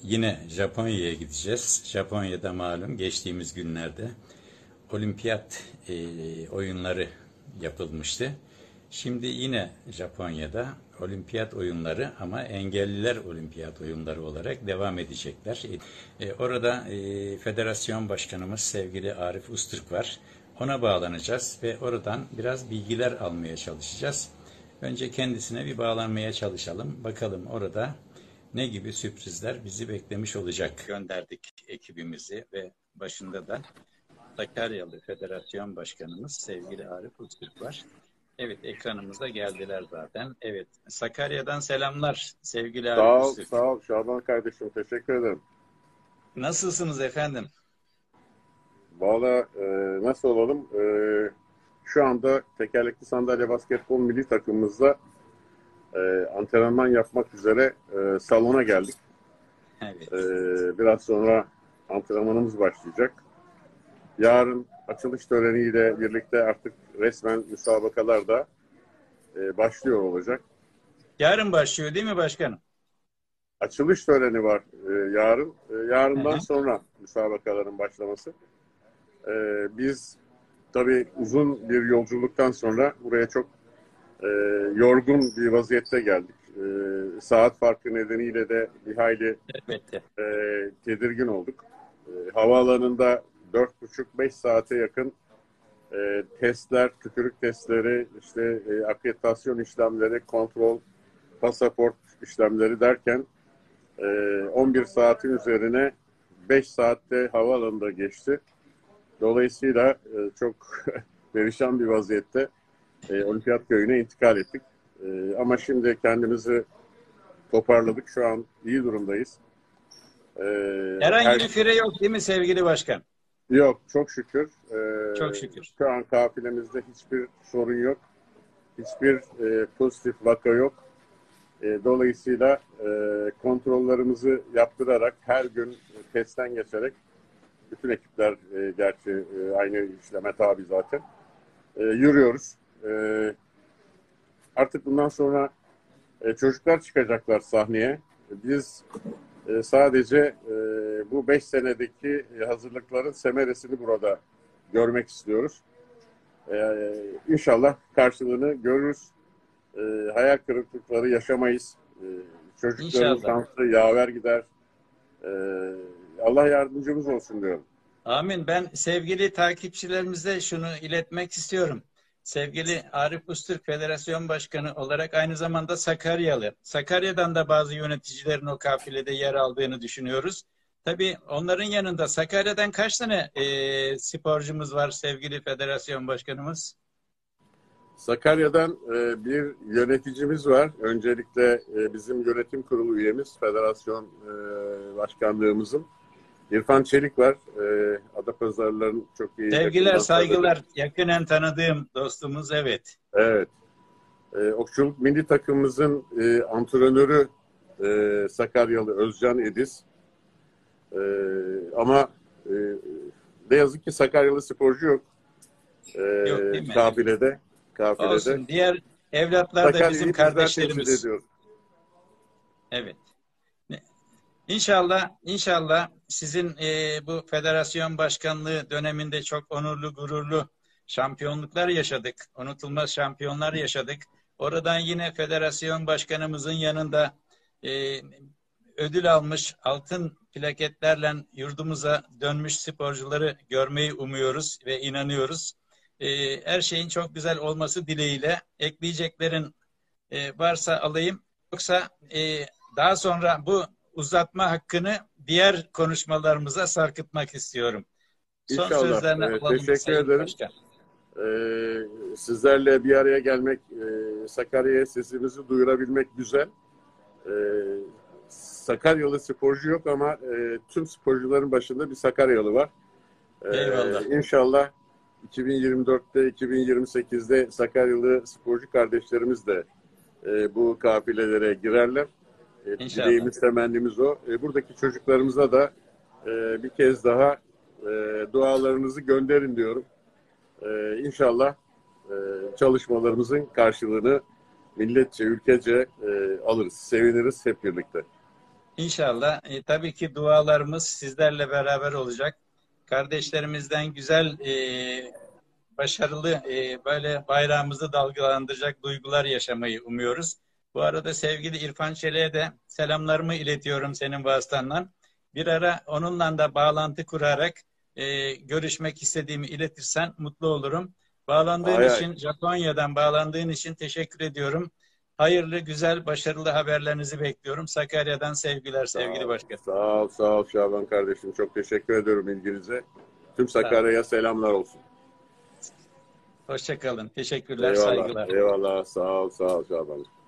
Yine Japonya'ya gideceğiz. Japonya'da malum geçtiğimiz günlerde olimpiyat oyunları yapılmıştı. Şimdi yine Japonya'da olimpiyat oyunları ama engelliler olimpiyat oyunları olarak devam edecekler. Orada federasyon başkanımız sevgili Arif Ustart var. Ona bağlanacağız ve oradan biraz bilgiler almaya çalışacağız. Önce kendisine bir bağlanmaya çalışalım. Bakalım orada ne gibi sürprizler bizi beklemiş olacak. Gönderdik ekibimizi ve başında da Sakaryalı Federasyon Başkanımız sevgili Arif Ustart var. Evet, ekranımıza geldiler zaten. Evet, Sakarya'dan selamlar sevgili Arif Sağ ol, Ustart. sağ ol Şaban kardeşim. Teşekkür ederim. Nasılsınız efendim? Valla nasıl olalım? Şu anda tekerlekli sandalye basketbol milli takımımızda antrenman yapmak üzere salona geldik. Evet. Biraz sonra antrenmanımız başlayacak. Yarın açılış töreniyle birlikte artık resmen müsabakalar da başlıyor olacak. Yarın başlıyor değil mi başkanım? Açılış töreni var yarın. Hı Yarından hı. sonra müsabakaların başlaması. Biz tabii uzun bir yolculuktan sonra buraya çok yorgun bir vaziyette geldik. Saat farkı nedeniyle de bir hayli Elbette. tedirgin olduk. Havaalanında 4,5-5 saate yakın testler, tükürük testleri, işte akreditasyon işlemleri, kontrol, pasaport işlemleri derken 11 saatin üzerine 5 saatte havaalanında geçti. Dolayısıyla çok perişan bir vaziyette Olimpiyat Köyü'ne intikal ettik. Ama şimdi kendimizi toparladık. Şu an iyi durumdayız. E, Herhangi her bir fire yok değil mi sevgili başkan? Yok çok şükür. Çok şükür. Şu an kafilemizde hiçbir sorun yok. Hiçbir pozitif vaka yok. Dolayısıyla kontrollerimizi yaptırarak her gün testten geçerek bütün ekipler gerçi aynı işleme tabi zaten. Yürüyoruz. Artık bundan sonra çocuklar çıkacaklar sahneye. Biz sadece bu 5 senedeki hazırlıkların semeresini burada görmek istiyoruz. İnşallah karşılığını görürüz. Hayal kırıklıkları yaşamayız. Çocukların İnşallah. şansı yaver gider. E, Allah yardımcımız olsun diyorum. Amin. Ben sevgili takipçilerimize şunu iletmek istiyorum. Sevgili Arif Ustart Federasyon Başkanı olarak aynı zamanda Sakaryalı. Sakarya'dan da bazı yöneticilerin o kafilede yer aldığını düşünüyoruz. Tabii onların yanında Sakarya'dan kaç tane sporcumuz var sevgili Federasyon Başkanımız? Sakarya'dan bir yöneticimiz var. Öncelikle bizim yönetim kurulu üyemiz, federasyon başkanlığımızın. İrfan Çelik var. Adapazarıların çok iyi Sevgiler, yakından tanıdığı. saygılar. Yakinen tanıdığım dostumuz, evet. Evet. Okçuluk milli takımımızın antrenörü Sakaryalı Özcan Ediz. E, ama ne yazık ki Sakaryalı sporcu yok Yok değil mi? Evet. kafilede. Olsun. Diğer evlatlar da bizim Sakarya'yı bizler temsil kardeşlerimiz. ediyoruz. Evet. İnşallah sizin bu federasyon başkanlığı döneminde çok onurlu, gururlu şampiyonluklar yaşadık. Unutulmaz şampiyonlar yaşadık. Oradan yine federasyon başkanımızın yanında e, ödül almış altın plaketlerle yurdumuza dönmüş sporcuları görmeyi umuyoruz ve inanıyoruz. Her şeyin çok güzel olması dileğiyle ekleyeceklerin varsa alayım. Yoksa daha sonra bu uzatma hakkını diğer konuşmalarımıza sarkıtmak istiyorum. Son İnşallah. sözlerini alalım Teşekkür Sayın ederim. Başkan. Sizlerle bir araya gelmek, Sakarya'ya sesimizi duyurabilmek güzel. E, Sakaryalı sporcu yok ama tüm sporcuların başında bir Sakaryalı var. Eyvallah. İnşallah 2024'te, 2028'de Sakaryalı sporcu kardeşlerimiz de bu kafilelere girerler. İnşallah. Dileğimiz, temennimiz o. Buradaki çocuklarımıza da bir kez daha dualarınızı gönderin diyorum. İnşallah çalışmalarımızın karşılığını milletçe, ülkece alırız. Seviniriz hep birlikte. İnşallah. Tabii ki dualarımız sizlerle beraber olacak. Kardeşlerimizden güzel, başarılı, böyle bayrağımızı dalgalandıracak duygular yaşamayı umuyoruz. Bu arada sevgili İrfan Çelik'e de selamlarımı iletiyorum senin vasıtanla. Bir ara onunla da bağlantı kurarak görüşmek istediğimi iletirsen mutlu olurum. Bağlandığın Hay hay. için, Japonya'dan bağlandığın için teşekkür ediyorum. Hayırlı, güzel, başarılı haberlerinizi bekliyorum. Sakarya'dan sevgiler Sağ sevgili ol, başkan. sağ ol Şaban kardeşim. Çok teşekkür ediyorum ilginize. Tüm Sağ olun. Sakarya'ya selamlar olsun. Hoşça kalın. Teşekkürler, Eyvallah, saygılar. eyvallah. Sağ ol Şaban.